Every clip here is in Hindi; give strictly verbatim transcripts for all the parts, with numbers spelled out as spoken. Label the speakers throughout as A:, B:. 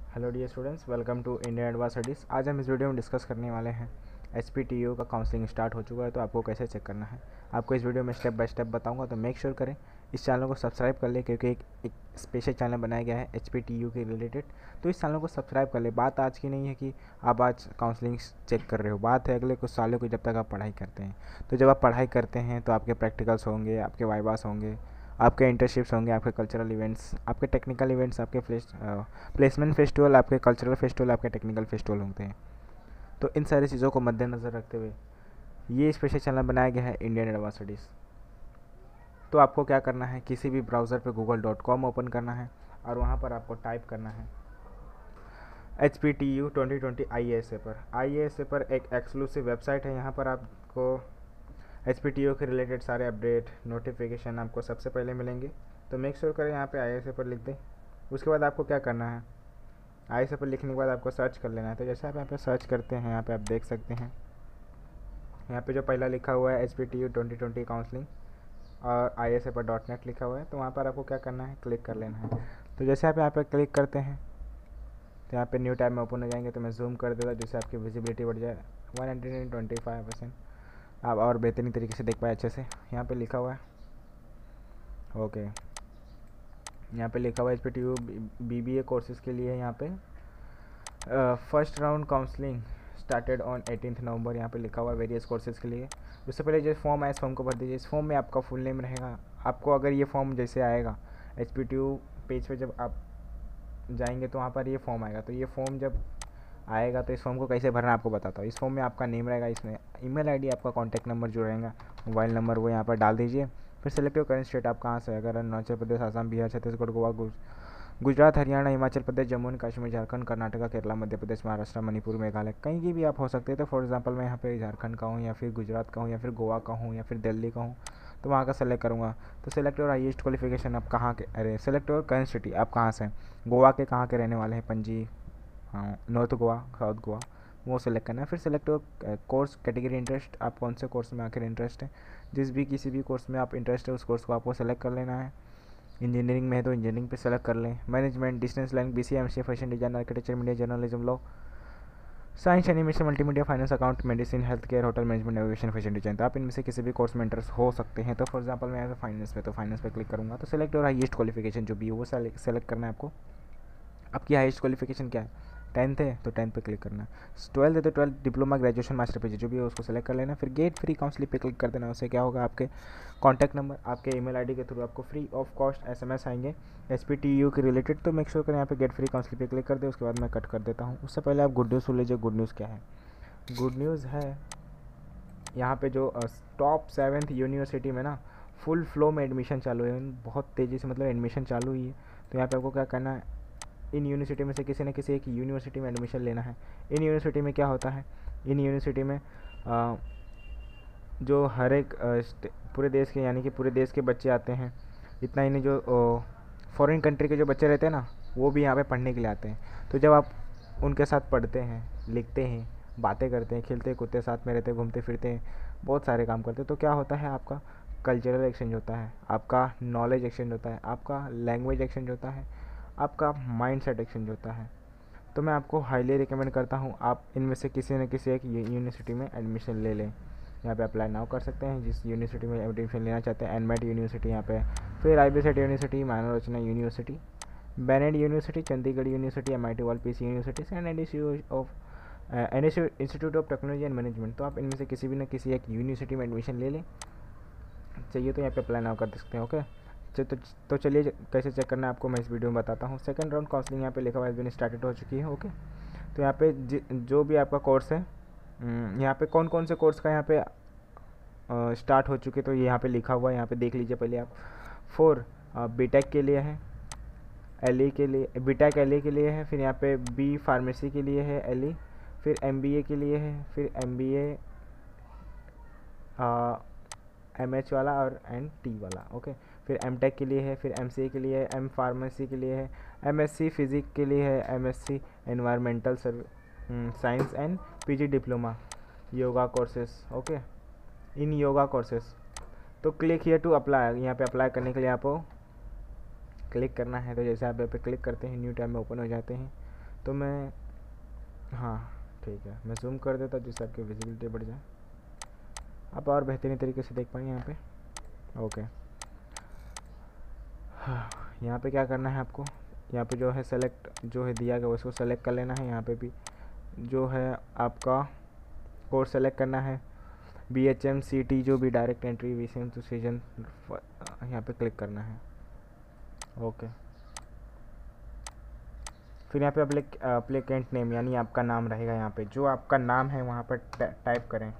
A: Hello dear students, welcome to Indian advance studies. आज हम इस वीडियो में डिस्कस करने वाले हैं एच पी टी यू का काउंसलिंग स्टार्ट हो चुका है, तो आपको कैसे चेक करना है आपको इस वीडियो में स्टेप बाय स्टेप बताऊंगा। तो मेक श्योर करें इस चैनल को सब्सक्राइब कर ले, क्योंकि एक, एक स्पेशल चैनल बनाया गया है एच पी टी यू के रिलेटेड। तो इस चैनल को सब्सक्राइब कर ले। बात आज की नहीं है कि आप आज काउंसलिंग चेक कर रहे हो, बात है अगले कुछ सालों की, जब तक आप पढ़ाई करते हैं। तो जब आप पढ़ाई करते हैं तो आपके प्रैक्टिकल्स होंगे, आपके वाइवास होंगे, आपके इंटर्नशिप्स होंगे, आपके कल्चरल इवेंट्स, आपके टेक्निकल इवेंट्स, आपके प्लेसमेंट फेस्टिवल, आपके कल्चरल फेस्टिवल, आपके टेक्निकल फेस्टिवल होते हैं। तो इन सारी चीज़ों को मद्देनज़र रखते हुए ये स्पेशल चैनल बनाया गया है इंडियन एडवांस स्टडीज़। तो आपको क्या करना है, किसी भी ब्राउज़र पे गूगल डॉट कॉम ओपन करना है और वहाँ पर आपको टाइप करना है H P T U twenty twenty I A S A पर। आई ए एस ए पर एक एक्सक्लूसिव वेबसाइट है। यहाँ पर आपको एच पी टी यू के रिलेटेड सारे अपडेट नोटिफिकेशन आपको सबसे पहले मिलेंगे। तो मेक श्योर करें यहाँ पे आई ए एस ए पर लिख दें। उसके बाद आपको क्या करना है, आई ए एस ए पर लिखने के बाद आपको सर्च कर लेना है। तो जैसे आप यहाँ पे सर्च करते हैं, यहाँ पे आप देख सकते हैं, यहाँ पे जो पहला लिखा हुआ है H P T U twenty twenty counselling और आई ए एस ए पर डॉट नेट लिखा हुआ है, तो वहाँ पर आपको क्या करना है, क्लिक कर लेना है। तो जैसे आप यहाँ पर क्लिक करते हैं तो यहाँ पे न्यू टैब में ओपन हो जाएंगे। तो मैं जूम कर देता जिससे आपकी विजिबिलिटी बढ़ जाए one hundred twenty five percent, आप और बेहतरीन तरीके से देख पाए अच्छे से। यहाँ पे लिखा हुआ है ओके, यहाँ पे लिखा हुआ है H P T U B B A courses के लिए। यहाँ पे first round counselling started on eighteenth November, यहाँ पे लिखा हुआ है वेरियस कोर्सेज़ के लिए। उससे पहले जो फॉर्म है इस फॉर्म को भर दीजिए। इस फॉर्म में आपका फुल नेम रहेगा। आपको अगर ये फॉर्म जैसे आएगा H P T U page पे जब आप जाएंगे तो वहाँ पर ये फॉर्म आएगा। तो ये फॉर्म जब आएगा तो इस फॉर्म को कैसे भरना आपको बताता हूँ। इस फॉर्म में आपका नेम रहेगा, इसमें ईमेल आईडी, आपका कॉन्टैक्ट नंबर जो रहेगा, मोबाइल नंबर, वो यहाँ पर डाल दीजिए। फिर सेलेक्ट योर करंट स्टेट, आप कहाँ से, अगर अरुणाचल प्रदेश, आसाम, बिहार, छत्तीसगढ़, गोवा, गुजरात, हरियाणा, हिमाचल प्रदेश, जम्मू एंड कश्मीर, झारखंड, कर्नाटका, केरला, मध्य प्रदेश, महाराष्ट्र, मणिपुर, मेघालय, कहीं की भी आप हो सकते हैं। तो फॉर एग्जांपल मैं यहाँ पे झारखंड का हूँ, या फिर गुजरात का हूँ, या फिर गोवा का हूँ, या फिर दिल्ली का हूँ, तो वहाँ का सेलेक्ट करूँगा। तो सेलेक्ट योर हाईएस्ट क्वालिफिकेशन, आप कहाँ के, अरे सेलेक्ट योर करंट सिटी, आप कहाँ से हैं, गोवा के कहाँ के रहने वाले हैं, पणजी, हाँ नॉर्थ गोवा, साउथ गोवा, वो सेलेक्ट करना है। फिर select your course category interest, आप कौन से कोर्स में आखिर इंटरेस्ट है, जिस भी किसी भी कोर्स में आप इंटरेस्ट है उस कोर्स को आपको सेलेक्ट कर लेना है। इंजीनियरिंग में है तो इंजीनियरिंग पे सेलेक्ट कर लें। Management, distance learning, B C M C, fashion design, architecture, media, journalism, law, science, animation, multimedia, finance, account, medicine, health care, hotel management, navigation, fashion design, तो आप इनमें से किसी भी कोर्स में इंटरेस्ट हो सकते हैं। तो फॉर एग्जांपल मैं यहाँ पे फाइनेंस पे, तो फाइनेंस पे क्लिक करूँगा। तो सेलेक्ट और हाईएस्ट क्वालिफिकेशन जो भी है वो सेलेक्ट करना है आपको। आपकी हाईएस्ट क्वालिफिकेशन क्या है, टेंथ है तो टेंथ पे क्लिक करना है। ट्वेल्थ है तो twelfth, diploma, graduation, master PG जो भी है उसको सेलेक्ट कर लेना। फिर गेट फ्री काउंसलिंग पे क्लिक कर देना। उससे क्या होगा, आपके कॉन्टैक्ट नंबर, आपके ईमेल आईडी के थ्रू आपको फ्री ऑफ कॉस्ट एसएमएस आएंगे एच पी टी यू के रिलेटेड। तो मेक श्योर करें यहाँ पे गेट फ्री काउंसलिंग पे क्लिक कर दे। उसके बाद मैं कट कर देता हूँ। उससे पहले आप गुड न्यूज़ सुन लीजिए। गुड न्यूज़ क्या है, गुड न्यूज़ है यहाँ पे जो टॉप सेवेंथ यूनिवर्सिटी में ना फुल फ्लो में एडमिशन चालू है, बहुत तेज़ी से मतलब एडमिशन चालू हुई है। तो यहाँ पे आपको क्या करना है, इन यूनिवर्सिटी में से किसी न किसी एक यूनिवर्सिटी में एडमिशन लेना है। इन यूनिवर्सिटी में क्या होता है, इन यूनिवर्सिटी में आ, जो हर एक पूरे देश के, यानी कि पूरे देश के बच्चे आते हैं। इतना ही नहीं, जो फॉरेन कंट्री के जो बच्चे रहते हैं ना, वो भी यहाँ पे पढ़ने के लिए आते हैं। तो जब आप उनके साथ पढ़ते हैं, लिखते हैं, बातें करते हैं, खेलते कूदते साथ में रहते हैं, घूमते फिरते हैं, बहुत सारे काम करते हैं, तो क्या होता है, आपका कल्चरल एक्सचेंज होता है, आपका नॉलेज एक्सचेंज होता है, आपका लैंग्वेज एक्सचेंज होता है, आपका माइंड सेट एक्सचेंज होता है। तो मैं आपको हाईली रिकमेंड करता हूँ आप इनमें से किसी न किसी एक यूनिवर्सिटी में एडमिशन ले लें। यहाँ पे अप्लाई नाउ कर सकते हैं जिस यूनिवर्सिटी में एडमिशन लेना चाहते हैं। एनमेट यूनिवर्सिटी यहाँ पे, फिर I B set university, Manav Rachna university, Bennett university, Chandigarh university, M I T world peace university and N S U of N S U institute of technology and management. तो आप इनमें से किसी भी न किसी एक यूनिवर्सिटी में एडमिशन ले लें। चाहिए तो यहाँ पे अप्लाई नाउ कर सकते हैं। ओके, तो तो चलिए कैसे चेक करना है आपको मैं इस वीडियो में बताता हूँ। सेकंड राउंड काउंसलिंग यहाँ पे लिखा हुआ है स्टार्टेड हो चुकी है। ओके, तो यहाँ पे जो भी आपका कोर्स है, यहाँ पे कौन कौन से कोर्स का यहाँ पे स्टार्ट हो चुके, तो यहाँ पे लिखा हुआ है, यहाँ पे देख लीजिए पहले आप। फोर बीटेक के लिए है, एल के लिए, बीटेक एल के लिए है, फिर यहाँ पे बी फार्मेसी के लिए है एल, फिर एम बी ए के लिए है, फिर M B A M H वाला और एन टी वाला। ओके, फिर एम टेक के लिए है, फिर एम सी ए के लिए है, एम फार्मेसी के लिए है, एम एस सी फिजिक्स के लिए है, M S C environmental science and P G diploma yoga courses. Okay, in yoga courses. तो क्लिक हियर टू अप्लाई, यहाँ पे अप्लाई करने के लिए आपको क्लिक करना है। तो जैसे आप यहाँ पे क्लिक करते हैं न्यू टैब में ओपन हो जाते हैं। तो मैं, हाँ ठीक है, मैं जूम कर देता जिससे आपकी विजिबिलिटी बढ़ जाए, आप और बेहतरीन तरीके से देख पाएंगे यहाँ पे। ओके, हाँ यहाँ पे क्या करना है आपको, यहाँ पे जो है सेलेक्ट जो है दिया गया उसको सेलेक्ट कर लेना है। यहाँ पे भी जो है आपका कोर्स सेलेक्ट करना है, B H M C T जो भी direct entry vision to season, यहाँ पे क्लिक करना है। ओके, फिर यहाँ पे अप्लीकेंट नेम यानी आपका नाम रहेगा, यहाँ पे जो आपका नाम है वहाँ पर टाइप करें।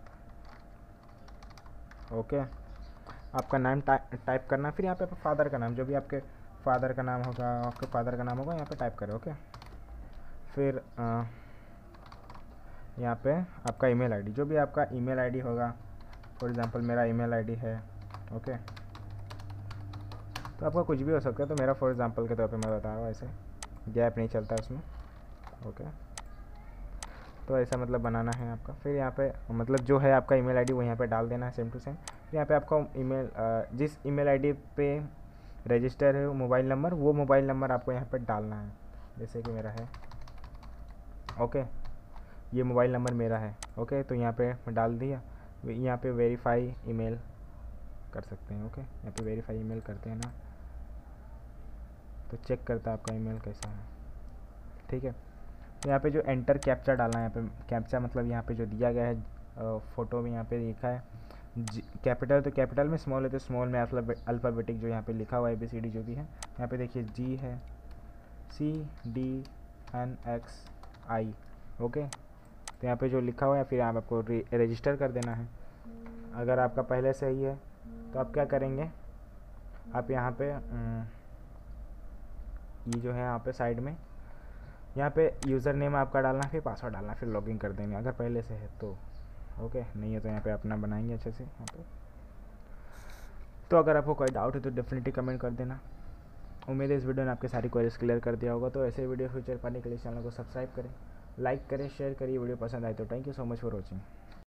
A: ओके, आपका नाम टाइप करना, फिर यहाँ पे फादर का नाम, जो भी आपके फादर का नाम होगा, आपके फादर का नाम होगा यहाँ पे टाइप करें। ओके, फिर आ, यहाँ पे आपका ईमेल आईडी, जो भी आपका ईमेल आईडी होगा, फॉर एग्जांपल मेरा ईमेल आईडी है। ओके, तो आपका कुछ भी हो सकता है, तो मेरा फॉर एग्जांपल के तौर पे मैं बता रहा हूँ, ऐसे गैप नहीं चलता उसमें। ओके, तो ऐसा मतलब बनाना है आपका। फिर यहाँ पे मतलब जो है आपका ईमेल आईडी वो यहाँ पे डाल देना है सेम टू सेम। फिर यहाँ पे आपका ईमेल जिस ईमेल आईडी पे रजिस्टर है मोबाइल नंबर, वो मोबाइल नंबर आपको यहाँ पे डालना है, जैसे कि मेरा है। ओके, ये मोबाइल नंबर मेरा है। ओके, तो यहाँ पे डाल दिया। यहाँ पे वेरीफाई ईमेल कर सकते हैं। ओके, यहाँ पे वेरीफाई ईमेल करते हैं ना, तो चेक करता है आपका ईमेल कैसा है। ठीक है, तो यहाँ पे जो एंटर कैप्चा डालना है, यहाँ पे कैप्चा मतलब यहाँ पे जो दिया गया है फ़ोटो में, यहाँ पे लिखा है कैपिटल तो कैपिटल में, स्मॉल है तो स्मॉल में, अल्फ़ाबेटिक जो यहाँ पे लिखा हुआ है ए बी सी डी जो भी है। यहाँ पे देखिए जी है, C D N X I. Okay, तो यहाँ पे जो लिखा हुआ है फिर आप आपको रजिस्टर कर देना है। अगर आपका पहले से ही है तो आप क्या करेंगे, आप यहाँ पे ये जो है यहाँ पे साइड में यहाँ पे यूज़र नेम आपका डालना, फिर पासवर्ड डालना, फिर लॉगिन कर देंगे अगर पहले से है तो। ओके, नहीं है तो यहाँ पे अपना बनाएंगे अच्छे से यहाँ पे। तो अगर आपको कोई डाउट है तो डेफिनेटली कमेंट कर देना। उम्मीद है इस वीडियो ने आपके सारी क्वेरीज क्लियर कर दिया होगा। तो ऐसे वीडियो फ्यूचर पाने के लिए चैनल को सब्सक्राइब करें, लाइक करें, शेयर करिए। वीडियो पसंद आए तो thank you so much for watching.